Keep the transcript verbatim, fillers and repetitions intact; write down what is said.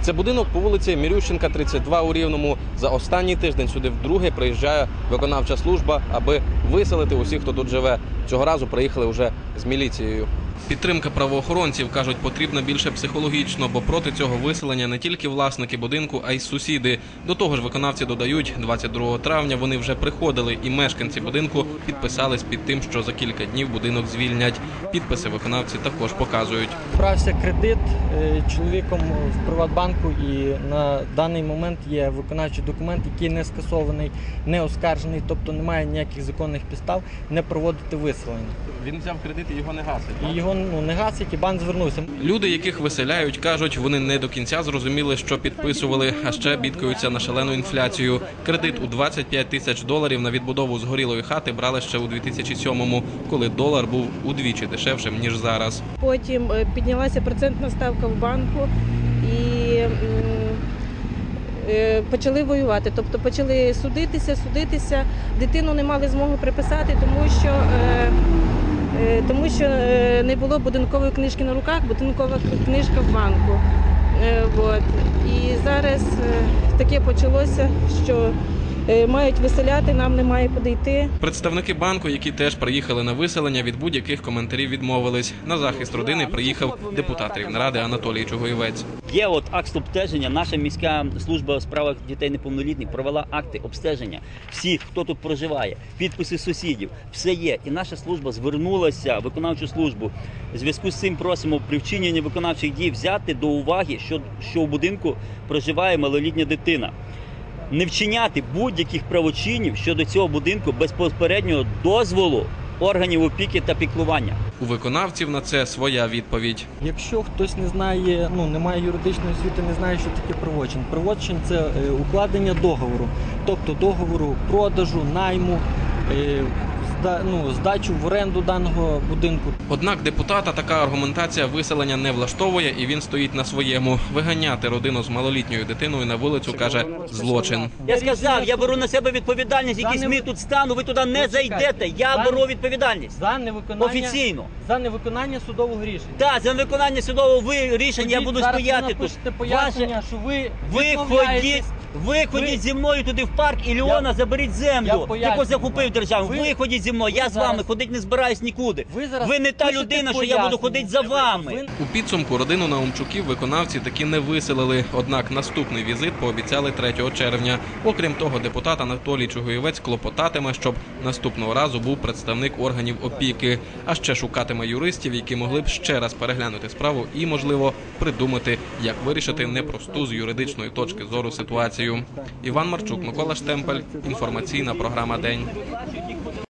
Це будинок по вулиці Мірющенка, тридцять два у Рівному. За останній тиждень сюди вдруге приїжджає виконавча служба, аби виселити усіх, хто тут живе. Цього разу приїхали вже з міліцією. Підтримка правоохоронців, кажуть, потрібна більше психологічно, бо проти цього виселення не тільки власники будинку, а й сусіди. До того ж, виконавці додають, двадцять другого травня вони вже приходили, і мешканці будинку підписались під тим, що за кілька днів будинок звільнять. Підписи виконавці також показують. Брався кредит чоловіком в Приватбанку, і на даний момент є виконавчий документ, який не скасований, не оскаржений, тобто немає ніяких законних підстав не проводити виселення. Він взяв кредит і його не гасить? І його ну, не гасить, і банк звернувся. Люди, яких виселяють, кажуть, вони не до кінця зрозуміли, що підписували, а ще бідкаються на шалену інфляцію. Кредит у двадцять п'ять тисяч доларів на відбудову згорілої хати брали ще у дві тисячі сьомому, коли долар був удвічі дешевшим, ніж зараз. Потім піднялася процентна ставка в банку і почали воювати. Тобто почали судитися, судитися. Дитину не мали змоги приписати, тому що, тому що не було будинкової книжки на руках, будинкова книжка в банку. От. І зараз таке почалося, що мають виселяти, нам немає куди йти. Представники банку, які теж приїхали на виселення, від будь-яких коментарів відмовились. На захист родини приїхав депутат Рівнеради Анатолій Чугоєвець. Є от акт обстеження. Наша міська служба у справах дітей неповнолітніх провела акти обстеження всіх, хто тут проживає, підписи сусідів, все є. І наша служба звернулася в виконавчу службу. У зв'язку з цим просимо при вчиненні виконавчих дій взяти до уваги, що, що у будинку проживає малолітня дитина. Не вчиняти будь-яких правочинів щодо цього будинку без попереднього дозволу органів опіки та піклування. У виконавців на це своя відповідь. Якщо хтось не знає, ну не має юридичної освіти, не знає, що таке правочин. Правочин – це укладення договору, тобто договору продажу, найму, ну, здачу в оренду даного будинку. Однак депутата така аргументація виселення не влаштовує, і він стоїть на своєму. Виганяти родину з малолітньою дитиною на вулицю, каже, злочин. Я сказав, я беру на себе відповідальність, якийсь ми тут стану, ви туди не зайдете. Я беру відповідальність. За невиконання, офіційно. За невиконання судового рішення. Так, за невиконання судового рішення я буду стояти тут. Пояснення, що ви ви ходіть, ви ходіть зі мною туди в парк і Леона заберіть землю, яку захопив державу. Ви ходіть зі мною, я з вами ходити не збираюсь нікуди. Ви не та людина, що я буду ходити за вами. У підсумку родину Наумчуків виконавці таки не виселили. Однак наступний візит пообіцяли третього червня. Окрім того, депутат Анатолій Чугоєвець клопотатиме, щоб наступного разу був представник органів опіки. А ще шукатиме юристів, які могли б ще раз переглянути справу і, можливо, придумати, як вирішити непросту з юридичної точки зору ситуацію. Іван Марчук, Микола Штемпель, інформаційна програма «День».